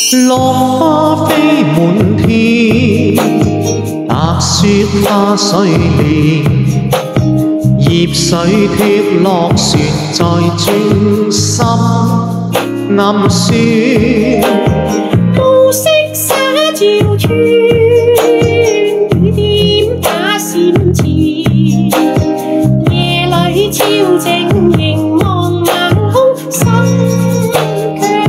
落花飛滿天，白雪花水連，葉水脫落船在轉心暗酸。 暮色灑照穿，雨點打閃前，夜裏超靜凝望晚空，心卻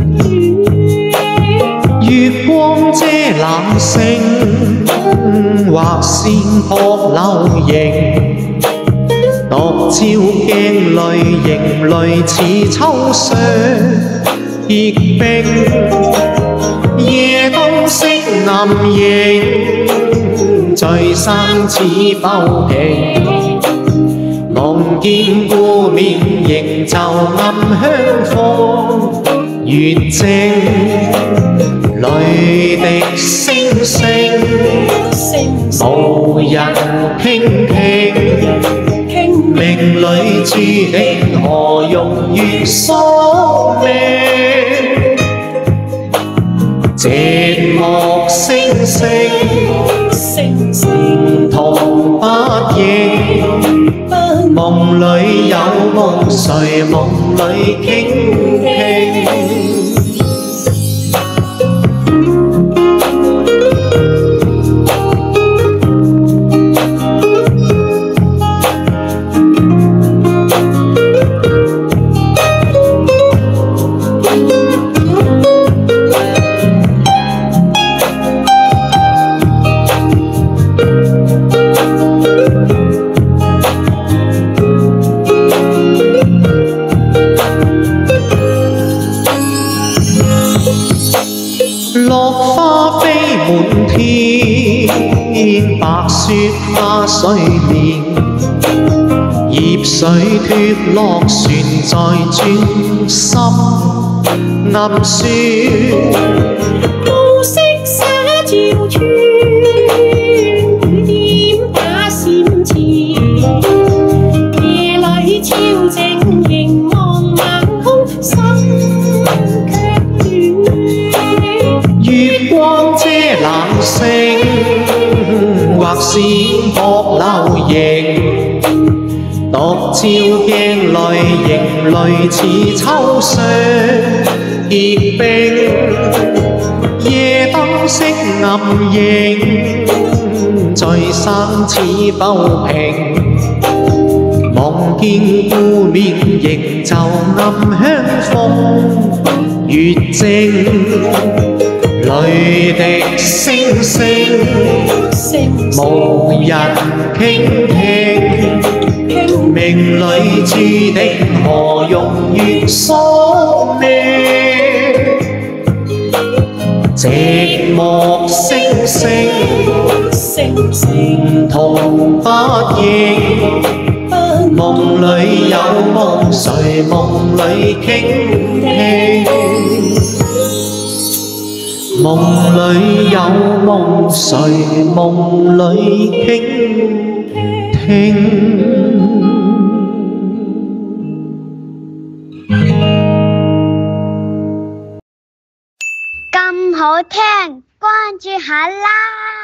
暖。 月光遮冷星，畫線撲流螢，獨照鏡裏仍類似秋霜結冰。夜燈色暗影，醉生似浮萍，夢見故面仍就暗香風月正，淚滴星星，無人傾聽，命裏注定何用月宿命。寂寞星星，梧桐不應，夢裏有夢，誰夢裏傾聽？落花飛滿天，白雪花水連，葉水脫落船在轉心暗酸。 暮色灑照穿，雨點打閃前，夜裏超靜凝望晚空，心卻暖。 月光遮冷星，畫線撲流螢，獨照鏡裏仍類似秋霜結冰。夜燈色暗影，醉生似浮萍，夢見故面仍就暗香風月正。淚滴星星，無人傾聽，命裏注定何用月宿命？寂寞星星，梧桐不應，夢裏有夢，誰夢裏傾聽？夢裏有夢，誰夢裏傾聽？ 咁好聽，關注下啦！